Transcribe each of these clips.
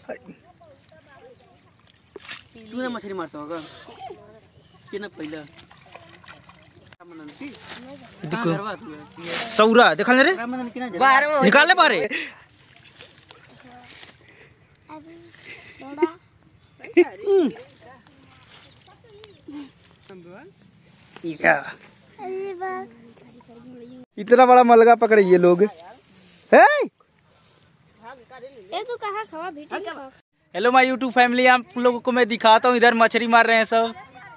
तूने मछली मारता होगा कि ना पहला देखो सौरा देखा रे निकाल ले बारे इतना बड़ा मलगा पकड़े ये लोग। हेलो माय यूट्यूब फैमिली, आप लोगों को मैं दिखाता हूँ, इधर मछली मार रहे हैं सब।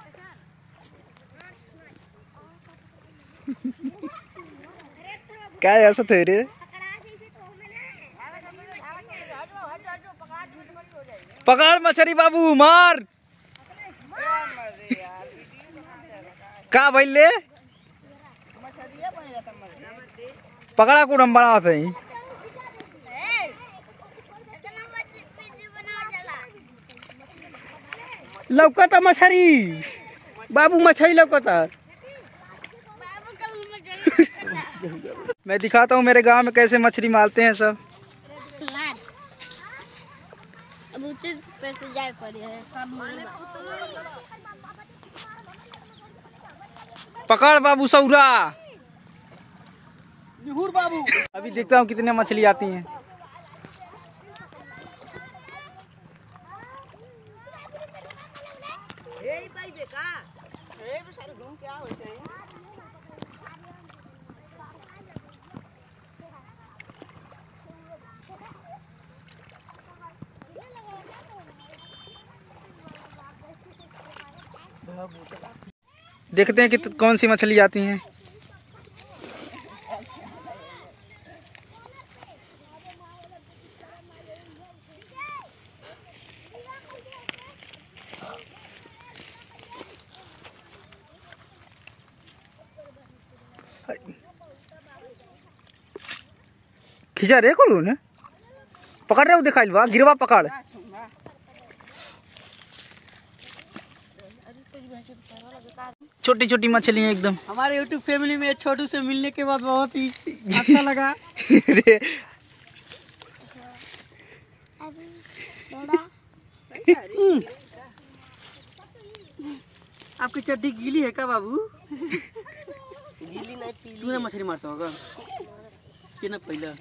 क्या ऐसा थे रे? पकड़ मछली बाबू मार। का भाई ले पकड़ा को हम बना थे लौकता मछली बाबू, मछली लौकता। मैं दिखाता हूँ मेरे गांव में कैसे मछली मारते हैं सब। पकड़ बाबू सौरा बाबू। अभी देखता हूँ कितने मछली आती हैं। देखते हैं कि कौन सी मछली आती हैं। खिंचा रे को ने पकड़ रहे हो, दिखाइल बा गिरवा पकड़। छोटी छोटी मछली हैं एकदम। हमारे यूट्यूब फैमिली में छोटू से मिलने के बाद बहुत ही अच्छा लगा। आपकी चड्डी गीली है क्या बाबू? गीली नहीं, पीली। तूने मछली मारता होगा कि ना पहला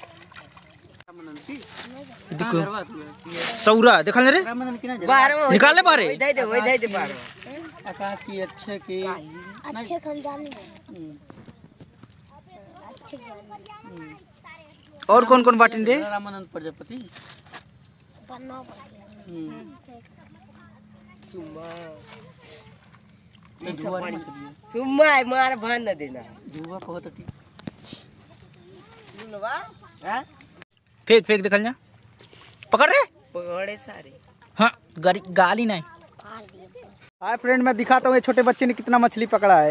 देखो सौरा देखा रे निकाल ले बारे आकाश की अच्छे की और कौन कौन बाटिन रे? रामानंद प्रजापति सुम्मा मार भान न देना धुआ को होता फेंक फेंक दिखल जा पकड़ रे पकड़े सारे। हाँ गाली नहीं। हाय फ्रेंड, मैं दिखाता हूँ ये छोटे बच्चे ने कितना मछली पकड़ा है।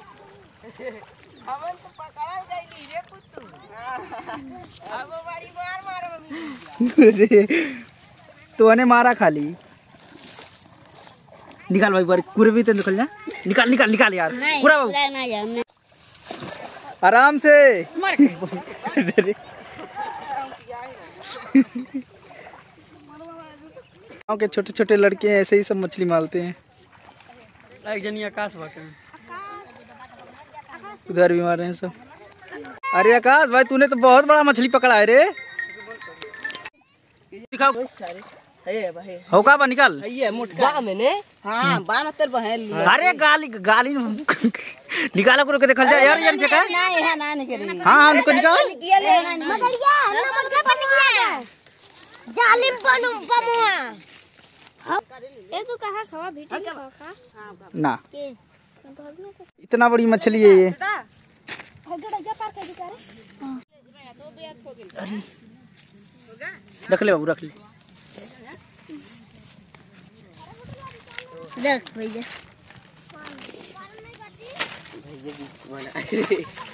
हमन तो पकड़ा गईली रे पुत्तू। अब बड़ी मार मम्मी तो ने मारा खाली। निकाल भाई बारी पूरे भी तो निकल जा। निकाल निकाल निकाल यार पूरा बाबू आराम से। गाँव के छोटे छोटे लड़के ऐसे ही सब मछली मारते हैं। एक जनी आकाश उधर भी मार रहे हैं सब। अरे आकाश भाई तूने तो बहुत बड़ा मछली पकड़ा है रे। दिखाओ हो का बा निकाल। ये मोटका में ने हां बान तर बहल। अरे गाली गाली निकाला को देखल जा यार। ये फेंका नहीं है ना नहीं करी। हां हां निकाल मछलिया नमक बन गया जालिम बनू बमुआ। ये तो कहां खवा भेटी का ना इतना बड़ी मछली है ये। रख ले बाबू रख ले। देख भैया